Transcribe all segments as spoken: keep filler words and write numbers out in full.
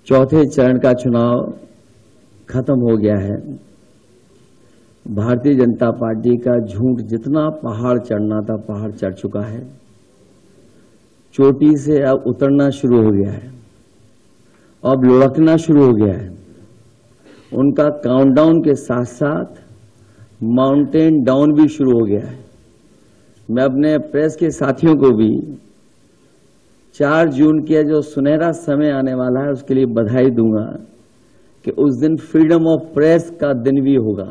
चौथे चरण का चुनाव खत्म हो गया है। भारतीय जनता पार्टी का झूठ जितना पहाड़ चढ़ना था पहाड़ चढ़ चुका है, चोटी से अब उतरना शुरू हो गया है, अब लुढ़कना शुरू हो गया है। उनका काउंटडाउन के साथ साथ माउंटेन डाउन भी शुरू हो गया है। मैं अपने प्रेस के साथियों को भी चार जून के जो सुनहरा समय आने वाला है उसके लिए बधाई दूंगा कि उस दिन फ्रीडम ऑफ प्रेस का दिन भी होगा।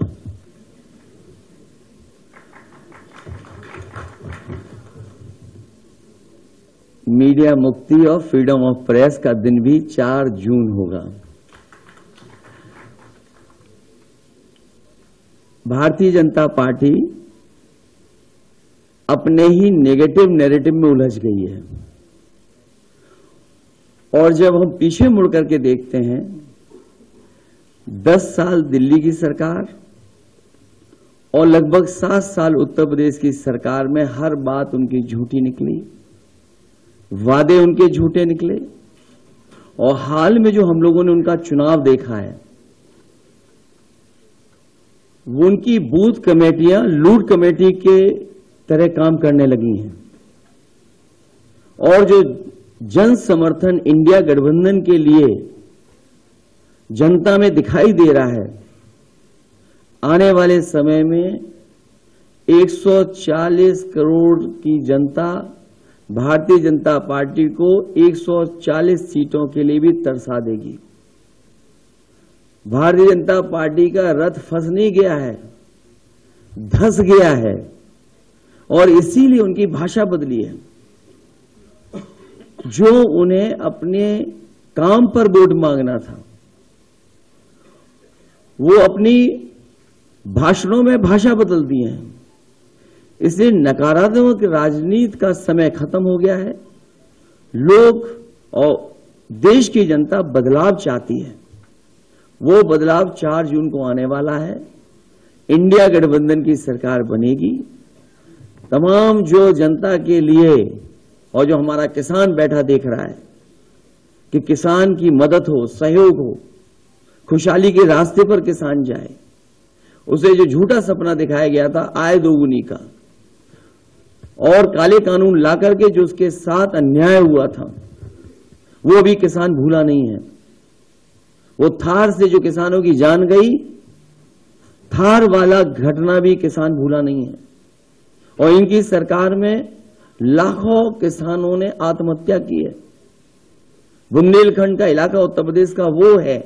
मीडिया मुक्ति और फ्रीडम ऑफ प्रेस का दिन भी चार जून होगा। भारतीय जनता पार्टी अपने ही नेगेटिव नैरेटिव में उलझ गई है और जब हम पीछे मुड़ करके देखते हैं, दस साल दिल्ली की सरकार और लगभग सात साल उत्तर प्रदेश की सरकार में हर बात उनकी झूठी निकली, वादे उनके झूठे निकले। और हाल में जो हम लोगों ने उनका चुनाव देखा है, वो उनकी बूथ कमेटियां लूट कमेटी के तरह काम करने लगी हैं और जो जन समर्थन इंडिया गठबंधन के लिए जनता में दिखाई दे रहा है, आने वाले समय में एक सौ चालीस करोड़ की जनता भारतीय जनता पार्टी को एक सौ चालीस सीटों के लिए भी तरसा देगी। भारतीय जनता पार्टी का रथ फंस नहीं गया है, धंस गया है और इसीलिए उनकी भाषा बदली है। जो उन्हें अपने काम पर वोट मांगना था, वो अपनी भाषणों में भाषा बदल दी है। इसलिए नकारात्मक राजनीति का समय खत्म हो गया है। लोग और देश की जनता बदलाव चाहती है। वो बदलाव चार जून को आने वाला है। इंडिया गठबंधन की सरकार बनेगी। तमाम जो जनता के लिए और जो हमारा किसान बैठा देख रहा है कि किसान की मदद हो, सहयोग हो, खुशहाली के रास्ते पर किसान जाए, उसे जो झूठा सपना दिखाया गया था आय दोगुनी का और काले कानून ला करके जो उसके साथ अन्याय हुआ था, वो भी किसान भूला नहीं है। वो थार से जो किसानों की जान गई, थार वाला घटना भी किसान भूला नहीं है। और इनकी सरकार में लाखों किसानों ने आत्महत्या की है। बुंदेलखंड का इलाका उत्तर प्रदेश का वो है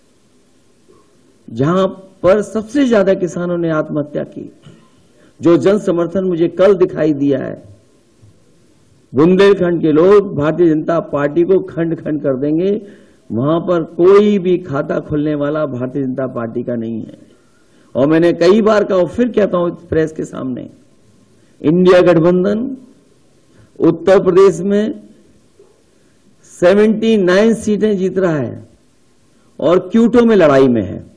जहां पर सबसे ज्यादा किसानों ने आत्महत्या की। जो जन समर्थन मुझे कल दिखाई दिया है, बुंदेलखंड के लोग भारतीय जनता पार्टी को खंड खंड कर देंगे। वहां पर कोई भी खाता खुलने वाला भारतीय जनता पार्टी का नहीं है। और मैंने कई बार कहा, फिर कहता हूं प्रेस के सामने, इंडिया गठबंधन उत्तर प्रदेश में उन्यासी सीटें जीत रहा है और क्यूटो में लड़ाई में है।